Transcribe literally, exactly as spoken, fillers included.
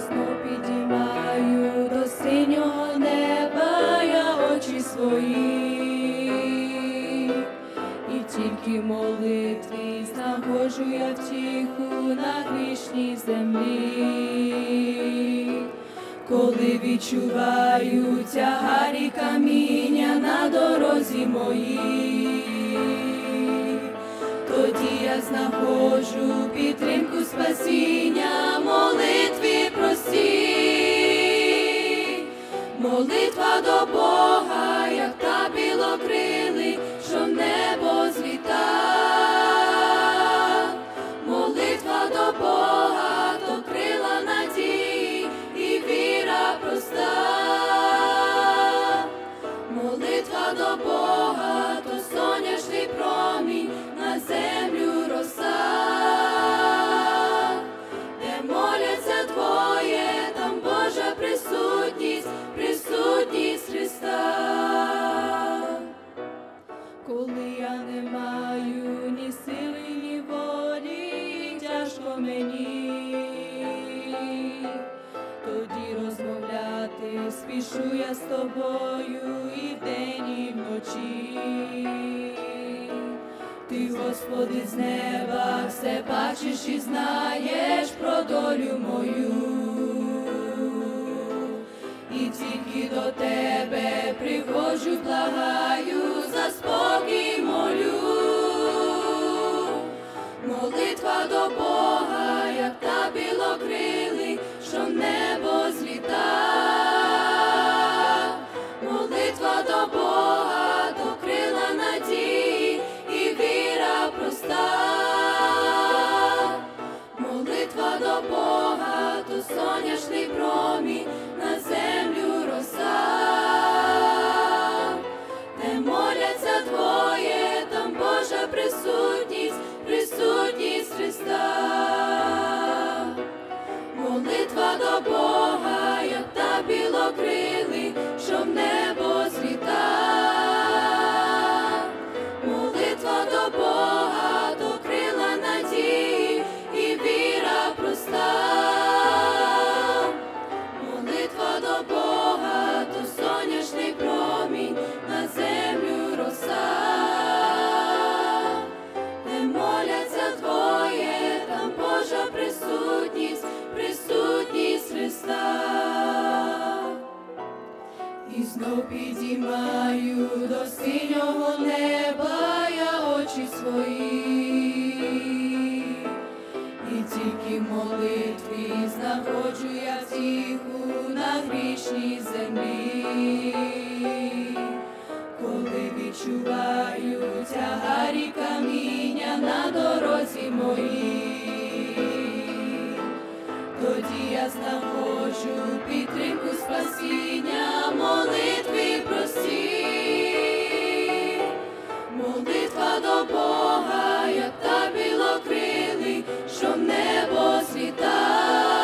знов підіймаю до синього неба я очі свої, і тільки молитві знаходжу я втіху на грішній землі. Коли відчуваю тягарі каміння на дорозі моїй, тоді я знаходжу підтримку спасіння, молитві простій. Молитва до Бога, як та білокрилий, що в небо зліта. Молитва до Бога, то крила надії і віра проста. Молитва до Бога, то сонячний промінь, на землю роса. Де моляться двоє, там Божа присутність, присутність Христа. Коли я не маю ні сили, ні волі, тяжко мені, тоді розмовляти спішу я з тобою і вдень, і вночі. Ти, Господи, з неба все бачиш і знаєш про долю мою, і тільки до тебе приходжу, благаю, за спокій молю. Молитва до Бога, як та білокрилий, що в небо зліта. Молитва до Бога, то крила надії і віра проста. Молитва до Бога, то сонячний промінь, на землю роса. Де моляться двоє, там Божа присутність, присутність Христа. Молитва до Бога, як та білокрилий, що в небо зліта. Молитва до Бога, то крила надії і віра проста. Молитва до Бога, то сонячний промінь, на землю роса. Де моляться двоє, там Божа присутність, присутність Христа. І знов підіймаю до синього неба я очі свої, і тільки в молитві знаходжу я втіху на грішній землі. Коли відчуваю тягарі каміння на дорозі моїй, тоді я знаходжу підтримку спасіння, молитві простій. Молитва до Бога, як та білокрилий, що в небо зліта.